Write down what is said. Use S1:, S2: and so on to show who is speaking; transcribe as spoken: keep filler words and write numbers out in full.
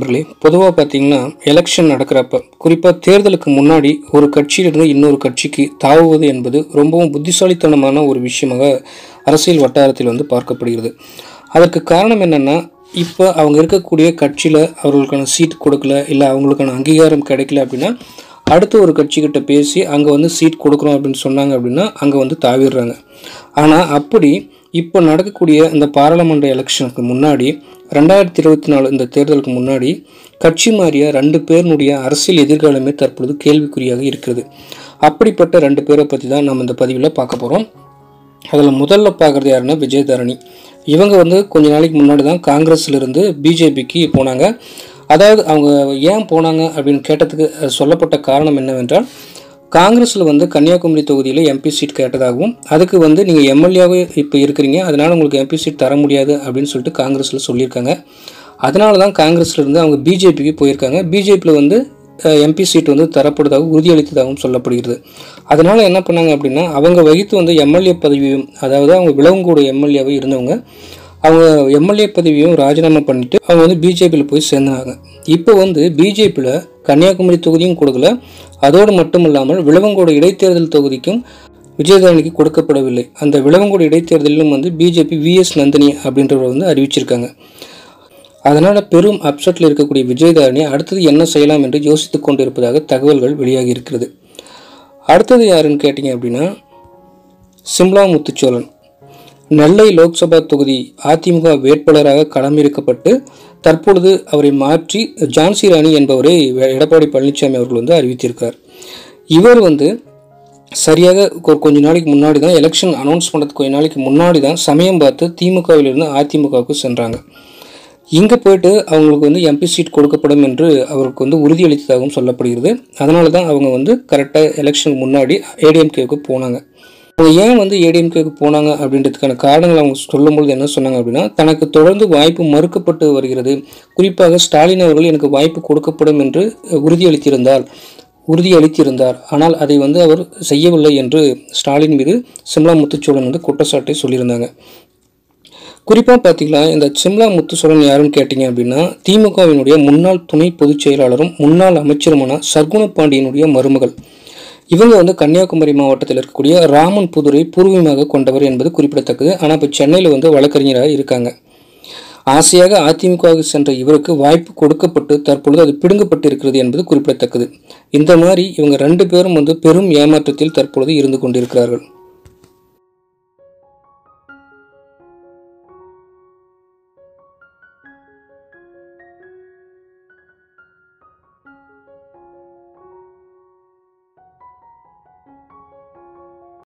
S1: நண்பர்களே, பொதுவாக பார்த்தீங்கன்னா எலெக்ஷன் நடக்கிறப்ப குறிப்பாக தேர்தலுக்கு முன்னாடி ஒரு கட்சியிலிருந்து இன்னொரு கட்சிக்கு தாவுவது என்பது ரொம்பவும் புத்திசாலித்தனமான ஒரு விஷயமாக அரசியல் வட்டாரத்தில் வந்து பார்க்கப்படுகிறது. அதற்கு காரணம் என்னென்னா, இப்போ அவங்க இருக்கக்கூடிய கட்சியில் அவர்களுக்கான சீட் கொடுக்கல, இல்லை அவங்களுக்கான அங்கீகாரம் கிடைக்கல அப்படின்னா அடுத்த ஒரு கட்சிக்கிட்ட பேசி அங்கே வந்து சீட் கொடுக்குறோம் அப்படின்னு சொன்னாங்க அப்படின்னா அங்கே வந்து தாவிடுறாங்க. ஆனால் அப்படி இப்போ நடக்கக்கூடிய இந்த பாராளுமன்ற எலெக்ஷனுக்கு முன்னாடி ரெண்டாயிரத்தி இருபத்தி நாலு இந்த தேர்தலுக்கு முன்னாடி கட்சி மாறிய ரெண்டு பேருனுடைய அரசியல் எதிர்காலமே தற்பொழுது கேள்விக்குறியாக இருக்கிறது. அப்படிப்பட்ட ரெண்டு பேரை பற்றி தான் நம்ம இந்த பதிவில் பார்க்க போகிறோம். அதில் முதல்ல பார்க்குறது யாருன்னா விஜயதரணி. இவங்க வந்து கொஞ்ச நாளைக்கு முன்னாடி தான் காங்கிரஸ்லேருந்து பிஜேபிக்கு போனாங்க. அதாவது அவங்க ஏன் போனாங்க அப்படின்னு கேட்டதுக்கு சொல்லப்பட்ட காரணம் என்னவென்றால், காங்கிரஸில் வந்து கன்னியாகுமரி தொகுதியில் எம்பி சீட் கேட்டதாகவும் அதுக்கு வந்து நீங்கள் எம்எல்ஏவே இப்போ இருக்கிறீங்க, அதனால் உங்களுக்கு எம்பி சீட் தர முடியாது அப்படின்னு சொல்லிட்டு காங்கிரஸில் சொல்லியிருக்காங்க. அதனால தான் காங்கிரஸ்லேருந்து அவங்க பிஜேபிக்கு போயிருக்காங்க. பிஜேபியில் வந்து எம்பி சீட் வந்து தரப்படுவதாக உறுதியளித்ததாகவும் சொல்லப்படுகிறது. அதனால் என்ன பண்ணாங்க அப்படின்னா, அவங்க வகித்து வந்து எம்எல்ஏ பதவியும், அதாவது அவங்க விலவங்கூட எம்எல்ஏவை இருந்தவங்க, அவங்க எம்எல்ஏ பதவியும் ராஜினாமா பண்ணிவிட்டு அவங்க வந்து பிஜேபியில் போய் சேர்ந்தாங்க. இப்போ வந்து பிஜேபியில் கன்னியாகுமரி தொகுதியும் கொடுக்கல, அதோடு மட்டும் இல்லாமல் விலவங்கோடு இடைத்தேர்தல் தொகுதிக்கும் விஜயதரணிக்கு கொடுக்கப்படவில்லை. அந்த விலவங்கோடு இடைத்தேர்தலிலும் வந்து பிஜேபி விஎஸ் நந்தினி அப்படின்றவர் வந்து அறிவிச்சிருக்காங்க. அதனால் பெரும் அப்செட்டில் இருக்கக்கூடிய விஜயதரணி அடுத்தது என்ன செய்யலாம் என்று யோசித்து கொண்டு இருப்பதாக தகவல்கள் வெளியாகி இருக்கிறது. அடுத்தது யாருன்னு கேட்டிங்க அப்படின்னா, சிம்லா முத்துச்சோழன். நெல்லை லோக்சபா தொகுதி அதிமுக வேட்பாளராக களமிறக்கப்பட்டு தற்பொழுது அவரை மாற்றி ஜான்சி ராணி என்பவரை எடப்பாடி பழனிசாமி அவர்கள் வந்து அறிவித்திருக்கார். இவர் வந்து சரியாக கொஞ்ச நாளைக்கு முன்னாடி தான் எலெக்ஷன் அனௌன்ஸ் பண்ணுறதுக்கு கொஞ்ச நாளைக்கு முன்னாடி தான் சமயம் பார்த்து திமுகவிலிருந்து அதிமுகவுக்கு சென்றாங்க. இங்கே போயிட்டு அவங்களுக்கு வந்து எம்பி சீட் கொடுக்கப்படும் என்று அவருக்கு வந்து உறுதியளித்ததாகவும் சொல்லப்படுகிறது. அதனால தான் அவங்க வந்து கரெக்டாக எலெக்ஷனுக்கு முன்னாடி ஏடிஎம்கேவுக்கு போனாங்க. அவங்க ஏன் வந்து ஏடிஎம்கேக்கு போனாங்க அப்படின்றதுக்கான காரணங்கள் அவங்க சொல்லும்பொழுது என்ன சொன்னாங்க அப்படின்னா, தனக்கு தொடர்ந்து வாய்ப்பு மறுக்கப்பட்டு வருகிறது, குறிப்பாக ஸ்டாலின் அவர்கள் எனக்கு வாய்ப்பு கொடுக்கப்படும் என்று உறுதியளித்திருந்தார் உறுதியளித்திருந்தார் ஆனால் அதை வந்து அவர் செய்யவில்லை என்று ஸ்டாலின் மீது சிம்லா முத்துச்சோழன் வந்து குற்றச்சாட்டை சொல்லியிருந்தாங்க. குறிப்பாக பார்த்தீங்கன்னா, இந்த சிம்லா முத்துச்சோழன் யாருன்னு கேட்டிங்க அப்படின்னா, திமுகவினுடைய முன்னாள் துணை பொதுச் செயலாளரும் முன்னாள் அமைச்சருமான சர்க்குண பாண்டியனுடைய மருமகள். இவங்க வந்து கன்னியாகுமரி மாவட்டத்தில் இருக்கக்கூடிய ராமன் புதுரை பூர்வீகமாக கொண்டவர் என்பது குறிப்பிடத்தக்கது. ஆனால் இப்போ சென்னையில் வந்து வழக்கறிஞராக இருக்காங்க. ஆசையாக அதிமுகவுக்கு சென்ற இவருக்கு வாய்ப்பு கொடுக்கப்பட்டு தற்பொழுது அது பிடுங்கப்பட்டு இருக்கிறது என்பது குறிப்பிடத்தக்கது. இந்த மாதிரி இவங்க ரெண்டு பேரும் வந்து பெரும் ஏமாற்றத்தில் தற்பொழுது இருந்து கொண்டிருக்கிறார்கள்.